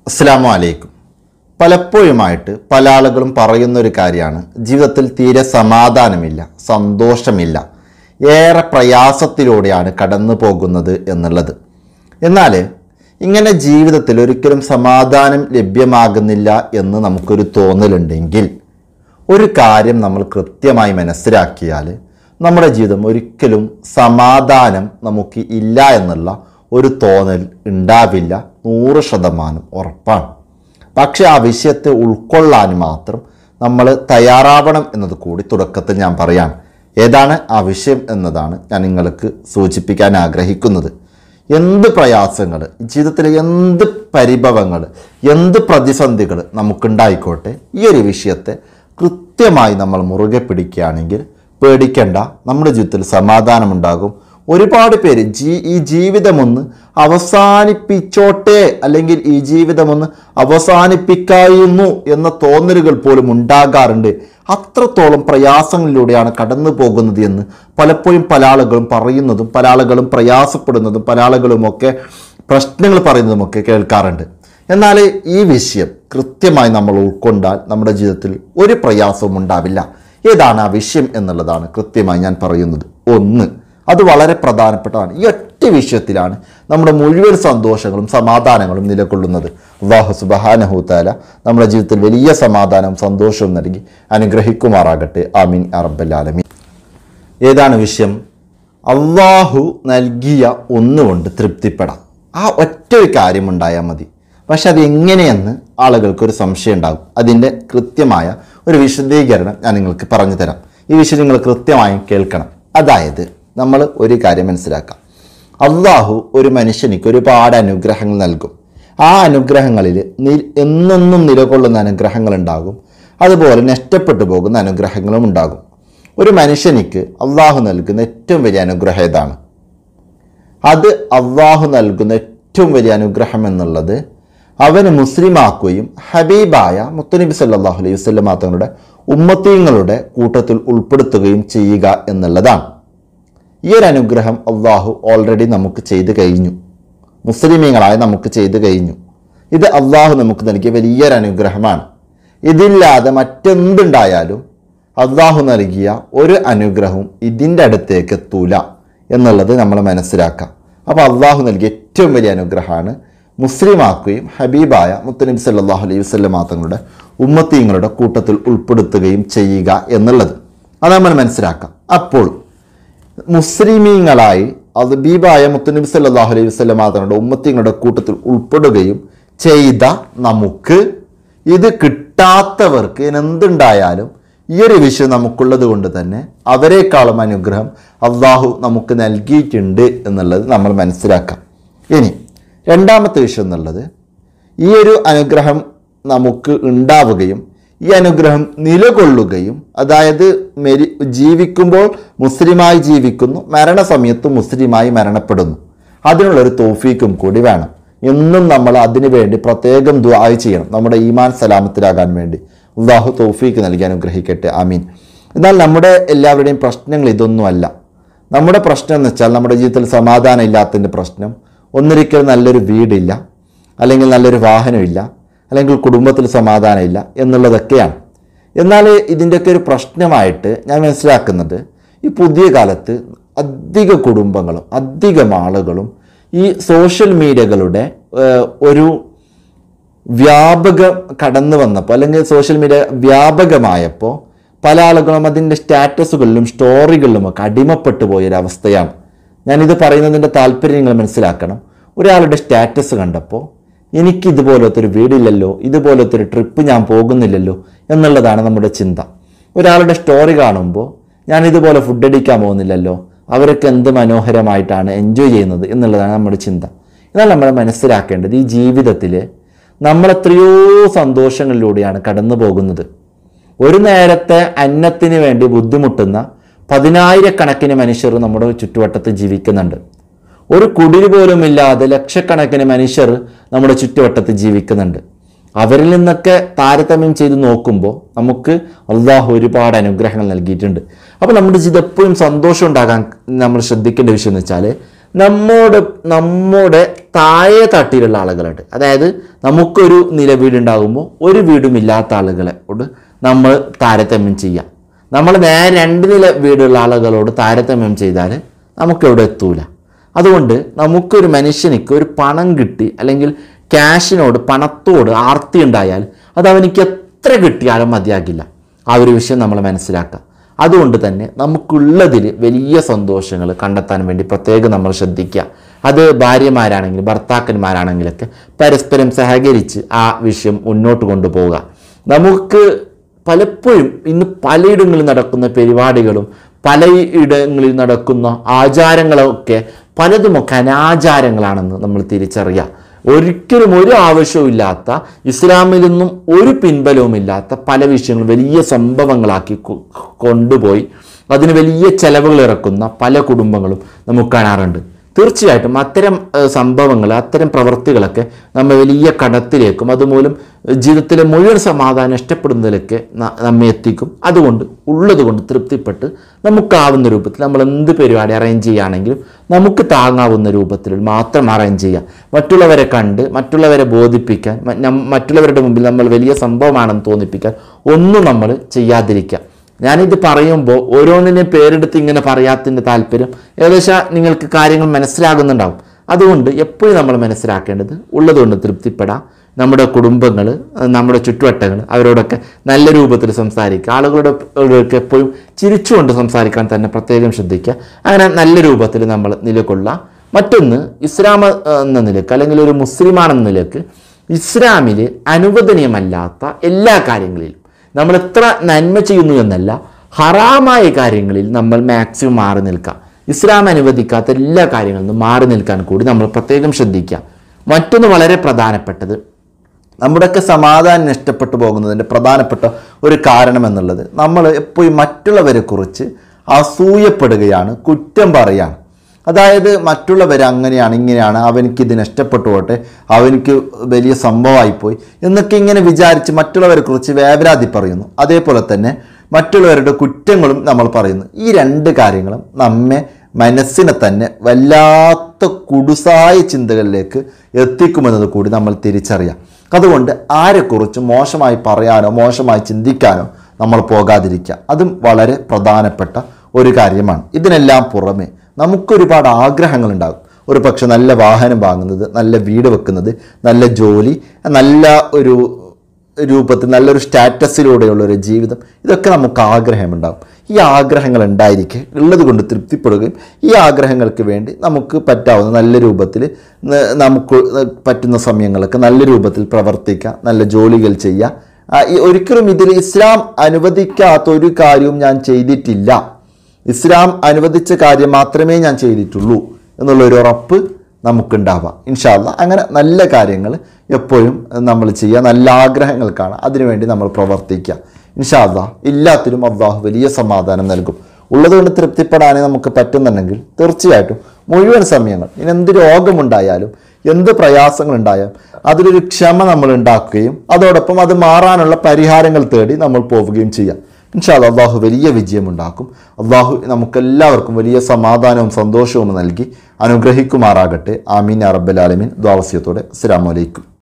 അസ്സലാമു അലൈക്കും. പലപ്പോഴുമായിട്ട് പല ആളുകളും പറയുന്നൊരു കാര്യമാണ്, ജീവിതത്തിൽ തീരെ സമാധാനമില്ല, സന്തോഷമില്ല, ഏറെ പ്രയാസത്തിലൂടെയാണ് കടന്നു പോകുന്നത് എന്നുള്ളത്. എന്നാൽ ഇങ്ങനെ ജീവിതത്തിൽ ഒരിക്കലും സമാധാനം ലഭ്യമാകുന്നില്ല എന്ന് നമുക്കൊരു തോന്നലുണ്ടെങ്കിൽ ഒരു കാര്യം നമ്മൾ കൃത്യമായി മനസ്സിലാക്കിയാൽ നമ്മുടെ ജീവിതം ഒരിക്കലും സമാധാനം നമുക്ക് ഇല്ല എന്നുള്ള ഒരു തോന്നൽ ഉണ്ടാവില്ല, 100% ഉറപ്പാണ്. പക്ഷെ ആ വിഷയത്തെ ഉൾക്കൊള്ളാൻ മാത്രം നമ്മൾ തയ്യാറാവണം എന്നത് കൂടി തുടക്കത്തിൽ ഞാൻ പറയാം. ഏതാണ് ആ വിഷയം എന്നതാണ് ഞാൻ നിങ്ങൾക്ക് സൂചിപ്പിക്കാൻ ആഗ്രഹിക്കുന്നത്. എന്ത് പ്രയാസങ്ങൾ, ജീവിതത്തിലെ എന്ത് പരിഭവങ്ങൾ, എന്ത് പ്രതിസന്ധികൾ നമുക്കുണ്ടായിക്കോട്ടെ, ഈ ഒരു വിഷയത്തെ കൃത്യമായി നമ്മൾ മുറുകെ പിടിക്കുകയാണെങ്കിൽ പേടിക്കേണ്ട, നമ്മുടെ ജീവിതത്തിൽ സമാധാനമുണ്ടാകും. ഒരുപാട് പേര് ഈ ജീവിതമൊന്ന് അവസാനിപ്പിച്ചോട്ടെ, അല്ലെങ്കിൽ ഈ ജീവിതമൊന്ന് അവസാനിപ്പിക്കായിരുന്നു എന്ന തോന്നലുകൾ പോലും ഉണ്ടാകാറുണ്ട്. അത്രത്തോളം പ്രയാസങ്ങളിലൂടെയാണ് കടന്നു പോകുന്നത് എന്ന് പലപ്പോഴും പല ആളുകളും പറയുന്നതും പല ആളുകളും പ്രയാസപ്പെടുന്നതും പല ആളുകളുമൊക്കെ പ്രശ്നങ്ങൾ പറയുന്നതുമൊക്കെ കേൾക്കാറുണ്ട്. എന്നാൽ ഈ വിഷയം കൃത്യമായി നമ്മൾ ഉൾക്കൊണ്ടാൽ നമ്മുടെ ജീവിതത്തിൽ ഒരു പ്രയാസവും ഉണ്ടാവില്ല. ഏതാണ് ആ വിഷയം എന്നുള്ളതാണ് കൃത്യമായി ഞാൻ പറയുന്നത്. ഒന്ന്, അത് വളരെ പ്രധാനപ്പെട്ടതാണ്. ഈ ഒറ്റ വിഷയത്തിലാണ് നമ്മുടെ മുഴുവൻ സന്തോഷങ്ങളും സമാധാനങ്ങളും നിലകൊള്ളുന്നത്. അല്ലാഹു സുബ്ഹാനഹു തആല നമ്മുടെ ജീവിതത്തിൽ വലിയ സമാധാനവും സന്തോഷവും നൽകി അനുഗ്രഹിക്കുമാറാകട്ടെ. ആമീൻ യാ റബ്ബൽ ആലമീൻ. ഏതാണ് വിഷയം? അല്ലാഹു നൽകിയ ഒന്നുകൊണ്ട് തൃപ്തിപ്പെടാം. ആ ഒറ്റ ഒരു കാര്യം ഉണ്ടായാൽ മതി. പക്ഷെ അത് എങ്ങനെയെന്ന് ആളുകൾക്കൊരു സംശയം ഉണ്ടാകും. അതിൻ്റെ കൃത്യമായ ഒരു വിശദീകരണം ഞാൻ നിങ്ങൾക്ക് പറഞ്ഞു തരാം. ഈ വിഷയം നിങ്ങൾ കൃത്യമായും കേൾക്കണം. അതായത് നമ്മൾ ഒരു കാര്യം മനസ്സിലാക്കാം. അല്ലാഹു ഒരു മനുഷ്യനിക്ക് ഒരുപാട് അനുഗ്രഹങ്ങൾ നൽകും. ആ അനുഗ്രഹങ്ങളിൽ എന്നെന്നും നിലകൊള്ളുന്ന അനുഗ്രഹങ്ങളുണ്ടാകും, അതുപോലെ നഷ്ടപ്പെട്ടു പോകുന്ന അനുഗ്രഹങ്ങളും ഉണ്ടാകും. ഒരു മനുഷ്യനിക്ക് അല്ലാഹു നൽകുന്ന ഏറ്റവും വലിയ അനുഗ്രഹം ഏതാണ്? അത് അല്ലാഹു നൽകുന്ന ഏറ്റവും വലിയ അനുഗ്രഹം എന്നുള്ളത് അവന് മുസ്ലിമാക്കുകയും ഹബീബായ മുത്തുനബി സല്ലല്ലാഹു അലൈഹി വസല്ലം തങ്ങളുടെ ഉമ്മത്തീങ്ങളുടെ കൂട്ടത്തിൽ ഉൾപ്പെടുത്തുകയും ചെയ്യുക എന്നുള്ളതാണ്. ഈ ഒരു അനുഗ്രഹം അല്ലാഹു ഓൾറെഡി നമുക്ക് ചെയ്തു കഴിഞ്ഞു, മുസ്ലിമീങ്ങളായ നമുക്ക് ചെയ്തു കഴിഞ്ഞു. ഇത് അല്ലാഹു നമുക്ക് നൽകിയ വലിയൊരു അനുഗ്രഹമാണ്. ഇതില്ലാതെ മറ്റെന്തുണ്ടായാലും അല്ലാഹു നൽകിയ ഒരു അനുഗ്രഹവും ഇതിൻ്റെ അടുത്തേക്ക് എത്തൂല എന്നുള്ളത് നമ്മൾ മനസ്സിലാക്കാം. അപ്പോൾ അല്ലാഹു നൽകിയ ഏറ്റവും വലിയ അനുഗ്രഹമാണ് മുസ്ലിമാക്കുകയും ഹബീബായ മുത്തുനബി സല്ലല്ലാഹു അലൈഹി വസല്ലം തങ്ങളുടെ ഉമ്മത്തീങ്ങളുടെ കൂട്ടത്തിൽ ഉൾപ്പെടുത്തുകയും ചെയ്യുക എന്നുള്ളത്. അത് നമ്മൾ മനസ്സിലാക്കാം. അപ്പോൾ മുസ്ലിമീങ്ങളായി ഹബീബായ മുത്തുനബി സല്ലല്ലാഹു അലൈഹി വസല്ലം തങ്ങളുടെ ഉമ്മത്തീങ്ങളുടെ കൂട്ടത്തിൽ ഉൾപ്പെടുകയും ചെയ്ത നമുക്ക് ഇത് കിട്ടാത്തവർക്ക് എന്തുണ്ടായാലും ഈ ഒരു വിഷയം നമുക്കുള്ളത് കൊണ്ട് തന്നെ അവരെക്കാളും അനുഗ്രഹം അല്ലാഹു നമുക്ക് നൽകിയിട്ടുണ്ട് എന്നുള്ളത് നമ്മൾ മനസ്സിലാക്കാം. ഇനി രണ്ടാമത്തെ വിഷയം എന്നുള്ളത്, ഈ ഒരു അനുഗ്രഹം നമുക്ക് ഉണ്ടാവുകയും ഈ അനുഗ്രഹം നിലകൊള്ളുകയും, അതായത് ജീവിക്കുമ്പോൾ മുസ്ലിമായി ജീവിക്കുന്നു, മരണസമയത്ത് മുസ്ലിമായി മരണപ്പെടുന്നു, അതിനുള്ളൊരു തൗഫീക്കും കൂടി വേണം. എന്നും നമ്മൾ അതിനു വേണ്ടി പ്രത്യേകം ദുആ ചെയ്യണം, നമ്മുടെ ഈമാൻ സലാമത്തിലാകാൻ വേണ്ടി. അല്ലാഹു തൗഫീക്ക് നൽകി അനുഗ്രഹിക്കട്ടെ. ആമീൻ. എന്നാൽ നമ്മുടെ എല്ലാവരുടെയും പ്രശ്നങ്ങൾ ഇതൊന്നുമല്ല. നമ്മുടെ പ്രശ്നം എന്ന് വെച്ചാൽ നമ്മുടെ ജീവിതത്തിൽ സമാധാനം ഇല്ലാത്തതിൻ്റെ പ്രശ്നം ഒന്നിരിക്കൽ നല്ലൊരു വീടില്ല, അല്ലെങ്കിൽ നല്ലൊരു വാഹനമില്ല, അല്ലെങ്കിൽ കുടുംബത്തിൽ സമാധാനമില്ല എന്നുള്ളതൊക്കെയാണ്. എന്നാൽ ഇതിൻ്റെയൊക്കെ ഒരു പ്രശ്നമായിട്ട് ഞാൻ മനസ്സിലാക്കുന്നത്, ഈ പുതിയ കാലത്ത് അധിക കുടുംബങ്ങളും അധികം ആളുകളും ഈ സോഷ്യൽ മീഡിയകളുടെ ഒരു വ്യാപകം കടന്നു വന്നപ്പോൾ, അല്ലെങ്കിൽ സോഷ്യൽ മീഡിയ വ്യാപകമായപ്പോൾ പല ആളുകളും അതിൻ്റെ സ്റ്റാറ്റസുകളിലും സ്റ്റോറികളിലുമൊക്കെ അടിമപ്പെട്ടു പോയൊരവസ്ഥയാണ്. ഞാനിത് പറയുന്നതിൻ്റെ താല്പര്യം നിങ്ങൾ മനസ്സിലാക്കണം. ഒരാളുടെ സ്റ്റാറ്റസ് കണ്ടപ്പോൾ എനിക്കിതുപോലത്തെ ഒരു വീടില്ലല്ലോ, ഇതുപോലത്തെ ഒരു ട്രിപ്പ് ഞാൻ പോകുന്നില്ലല്ലോ എന്നുള്ളതാണ് നമ്മുടെ ചിന്ത. ഒരാളുടെ സ്റ്റോറി കാണുമ്പോൾ ഞാൻ ഇതുപോലെ ഫുഡ് അടിക്കാൻ പോകുന്നില്ലല്ലോ, അവരൊക്കെ എന്ത് മനോഹരമായിട്ടാണ് എൻജോയ് ചെയ്യുന്നത് എന്നുള്ളതാണ് നമ്മുടെ ചിന്ത. എന്നാൽ നമ്മൾ മനസ്സിലാക്കേണ്ടത്, ഈ ജീവിതത്തിൽ നമ്മൾ എത്രയോ സന്തോഷങ്ങളിലൂടെയാണ് കടന്നു പോകുന്നത്. ഒരു നേരത്തെ അന്നത്തിന് വേണ്ടി ബുദ്ധിമുട്ടുന്ന 10,000-കണക്കിന് മനുഷ്യർ നമ്മുടെ ചുറ്റുവട്ടത്ത് ജീവിക്കുന്നുണ്ട്. ഒരു കുടില് പോലും ഇല്ലാതെ ലക്ഷക്കണക്കിന് മനുഷ്യർ നമ്മുടെ ചുറ്റുവട്ടത്ത് ജീവിക്കുന്നുണ്ട്. അവരിൽ നിന്നൊക്കെ താരതമ്യം ചെയ്ത് നോക്കുമ്പോൾ നമുക്ക് അല്ലാഹു ഒരുപാട് അനുഗ്രഹങ്ങൾ നൽകിയിട്ടുണ്ട്. അപ്പോൾ നമ്മുടെ ജീവിതം എപ്പോഴും സന്തോഷം ഉണ്ടാകാൻ നമ്മൾ ശ്രദ്ധിക്കേണ്ട വിഷയം എന്ന് വെച്ചാൽ, നമ്മുടെ താഴെ തട്ടിലുള്ള ആളുകളുണ്ട്. അതായത് നമുക്കൊരു നില വീടുണ്ടാകുമ്പോൾ ഒരു വീടുമില്ലാത്ത ആളുകളോട് നമ്മൾ താരതമ്യം ചെയ്യാം. നമ്മൾ നേരെ 2 നില വീടുള്ള ആളുകളോട് താരതമ്യം ചെയ്താൽ നമുക്കെവിടെ എത്തൂല. അതുകൊണ്ട് നമുക്കൊരു മനുഷ്യനിക്ക് ഒരു പണം കിട്ടി അല്ലെങ്കിൽ ക്യാഷിനോട് പണത്തോട് ആർത്തി ഉണ്ടായാൽ അത് അവനിക്ക് എത്ര കിട്ടിയാലും മതിയാകില്ല. ആ ഒരു വിഷയം നമ്മൾ മനസ്സിലാക്കുക. അതുകൊണ്ട് തന്നെ നമുക്കുള്ളതിൽ വലിയ സന്തോഷങ്ങൾ കണ്ടെത്താൻ വേണ്ടി പ്രത്യേകം നമ്മൾ ശ്രദ്ധിക്കുക. അത് ഭാര്യമാരാണെങ്കിലും ഭർത്താക്കന്മാരാണെങ്കിലൊക്കെ പരസ്പരം സഹകരിച്ച് ആ വിഷയം മുന്നോട്ട് കൊണ്ടുപോവുക. നമുക്ക് പലപ്പോഴും ഇന്ന് പലയിടങ്ങളിൽ നടക്കുന്ന പരിപാടികളും പലയിടങ്ങളിൽ നടക്കുന്ന ആചാരങ്ങളൊക്കെ പലതുമൊക്കെ അനാചാരങ്ങളാണെന്ന് നമ്മൾ തിരിച്ചറിയുക. ഒരിക്കലും ഒരു ആവശ്യവുമില്ലാത്ത, ഇസ്ലാമിൽ നിന്നും ഒരു പിൻബലവുമില്ലാത്ത പല വിഷയങ്ങളും വലിയ സംഭവങ്ങളാക്കി കൊണ്ടുപോയി അതിന് വലിയ ചെലവുകൾ ഇറക്കുന്ന പല കുടുംബങ്ങളും നമുക്ക് കാണാറുണ്ട്. തീർച്ചയായിട്ടും അത്തരം സംഭവങ്ങൾ, അത്തരം പ്രവൃത്തികളൊക്കെ നമ്മെ വലിയ കടത്തിലേക്കും അതുമൂലം ജീവിതത്തിലെ മുഴുവൻ സമാധാനം നഷ്ടപ്പെടുന്നതിലൊക്കെ നമ്മെ എത്തിക്കും. അതുകൊണ്ട് ഉള്ളതുകൊണ്ട് തൃപ്തിപ്പെട്ട് നമുക്കാവുന്ന രൂപത്തിൽ നമ്മൾ എന്ത് പരിപാടി അറേഞ്ച് ചെയ്യുകയാണെങ്കിലും നമുക്ക് താങ്ങാവുന്ന രൂപത്തിൽ മാത്രം അറേഞ്ച് ചെയ്യുക. മറ്റുള്ളവരെ കണ്ട് മറ്റുള്ളവരെ ബോധിപ്പിക്കാൻ, മറ്റുള്ളവരുടെ മുമ്പിൽ നമ്മൾ വലിയ സംഭവമാണെന്ന് തോന്നിപ്പിക്കാൻ ഒന്നും നമ്മൾ ചെയ്യാതിരിക്കുക. ഞാനിത് പറയുമ്പോൾ ഓരോന്നിനെയും പേരെടുത്ത് ഇങ്ങനെ പറയാത്തതിൻ്റെ താല്പര്യം ഏകദേശം നിങ്ങൾക്ക് കാര്യങ്ങൾ മനസ്സിലാകുന്നുണ്ടാവും. അതുകൊണ്ട് എപ്പോഴും നമ്മൾ മനസ്സിലാക്കേണ്ടത് ഉള്ളതുകൊണ്ട് തൃപ്തിപ്പെടാം. നമ്മുടെ കുടുംബങ്ങൾ, നമ്മുടെ ചുറ്റുവട്ടങ്ങൾ, അവരോടൊക്കെ നല്ല രൂപത്തിൽ സംസാരിക്കുക. ആളുകളോടൊക്കെ എപ്പോഴും ചിരിച്ചുകൊണ്ട് സംസാരിക്കാൻ തന്നെ പ്രത്യേകം ശ്രദ്ധിക്കുക. അങ്ങനെ നല്ല രൂപത്തിൽ നമ്മൾ നിലകൊള്ളുക. മറ്റൊന്ന്, ഇസ്ലാം എന്ന നിലക്ക് അല്ലെങ്കിൽ ഒരു മുസ്ലിമാണെന്ന നിലക്ക് ഇസ്ലാമിൽ അനുവദനീയമല്ലാത്ത എല്ലാ കാര്യങ്ങളിലും നമ്മൾ എത്ര നന്മ ചെയ്യുന്നു എന്നല്ല, ഹറാമായ കാര്യങ്ങളിൽ നമ്മൾ മാക്സിമം മാറി നിൽക്കുക. ഇസ്ലാം അനുവദിക്കാത്ത എല്ലാ കാര്യങ്ങളിൽ നിന്നും മാറി നിൽക്കാൻ കൂടി നമ്മൾ പ്രത്യേകം ശ്രദ്ധിക്കുക. മറ്റൊന്ന് വളരെ പ്രധാനപ്പെട്ടത്, നമ്മുടെയൊക്കെ സമാധാനം നഷ്ടപ്പെട്ടു പോകുന്നതിൻ്റെ പ്രധാനപ്പെട്ട ഒരു കാരണം എന്നുള്ളത് നമ്മൾ എപ്പോഴും മറ്റുള്ളവരെ കുറിച്ച് അസൂയപ്പെടുകയാണ്, കുറ്റം പറയുകയാണ്. അതായത് മറ്റുള്ളവർ അങ്ങനെയാണ് ഇങ്ങനെയാണ്, അവനിക്ക് ഇത് നഷ്ടപ്പെട്ടു പോട്ടെ, അവനിക്ക് വലിയ സംഭവമായിപ്പോയി എന്നൊക്കെ ഇങ്ങനെ വിചാരിച്ച് മറ്റുള്ളവരെ കുറിച്ച് വേവലാതി പറയുന്നു. അതേപോലെ തന്നെ മറ്റുള്ളവരുടെ കുറ്റങ്ങളും നമ്മൾ പറയുന്നു. ഈ 2 കാര്യങ്ങളും നമ്മെ മനസ്സിനെ തന്നെ വല്ലാത്ത കുടുസായ ചിന്തകളിലേക്ക് എത്തിക്കുമെന്നത് കൂടി നമ്മൾ തിരിച്ചറിയാം. അതുകൊണ്ട് ആരെക്കുറിച്ച് മോശമായി പറയാനോ മോശമായി ചിന്തിക്കാനോ നമ്മൾ പോകാതിരിക്കുക. അതും വളരെ പ്രധാനപ്പെട്ട ഒരു കാര്യമാണ്. ഇതിനെല്ലാം പുറമെ നമുക്കൊരുപാട് ആഗ്രഹങ്ങളുണ്ടാകും. ഒരു പക്ഷെ നല്ല വാഹനം വാങ്ങുന്നത്, നല്ല വീട് വെക്കുന്നത്, നല്ല ജോലി, നല്ല ഒരു രൂപത്തിൽ നല്ലൊരു സ്റ്റാറ്റസിലൂടെയുള്ളൊരു ജീവിതം, ഇതൊക്കെ നമുക്ക് ആഗ്രഹമുണ്ടാകും. ഈ ആഗ്രഹങ്ങൾ ഉണ്ടായിരിക്കെ ഉള്ളത് കൊണ്ട് തൃപ്തിപ്പെടുകയും ഈ ആഗ്രഹങ്ങൾക്ക് വേണ്ടി നമുക്ക് പറ്റാവുന്ന നല്ല രൂപത്തിൽ നമുക്ക് പറ്റുന്ന സമയങ്ങളൊക്കെ നല്ല രൂപത്തിൽ പ്രവർത്തിക്കുക, നല്ല ജോലികൾ ചെയ്യുക. ഒരിക്കലും ഇതിൽ ഇസ്ലാം അനുവദിക്കാത്ത ഒരു കാര്യവും ഞാൻ ചെയ്തിട്ടില്ല, ഇസ്ലാം അനുവദിച്ച കാര്യം മാത്രമേ ഞാൻ ചെയ്തിട്ടുള്ളൂ എന്നുള്ളൊരു ഉറപ്പ് നമുക്കുണ്ടാവാം. ഇൻഷാ അല്ലാഹ് അങ്ങനെ നല്ല കാര്യങ്ങൾ എപ്പോഴും നമ്മൾ ചെയ്യുക, നല്ല ആഗ്രഹങ്ങൾ കാണാം, അതിനുവേണ്ടി നമ്മൾ പ്രവർത്തിക്കുക. ഇൻഷാ അല്ലാഹ് എല്ലാത്തിനും അല്ലാഹു വലിയ സമാധാനം നൽകും. ഉള്ളതുകൊണ്ട് തൃപ്തിപ്പെടാനേ നമുക്ക് പറ്റുന്നുണ്ടെങ്കിൽ തീർച്ചയായിട്ടും മുഴുവൻ സമയങ്ങൾ ഇനി എന്ത് രോഗമുണ്ടായാലും എന്ത് പ്രയാസങ്ങളുണ്ടായാലും അതിലൊരു ക്ഷമ നമ്മൾ ഉണ്ടാക്കുകയും അതോടൊപ്പം അത് മാറാനുള്ള പരിഹാരങ്ങൾ തേടി നമ്മൾ പോവുകയും ചെയ്യാം. ഇൻഷാ അല്ലാഹ് അല്ലാഹു വലിയ വിജയമുണ്ടാക്കും. അല്ലാഹു നമുക്കെല്ലാവർക്കും വലിയ സമാധാനവും സന്തോഷവും നൽകി അനുഗ്രഹിക്കുമാറാകട്ടെ. ആമീൻ യാ റബ്ബൽ ആലമീൻ. ദുആ വസിയത്തോടെ അസ്സലാമു അലൈക്കും.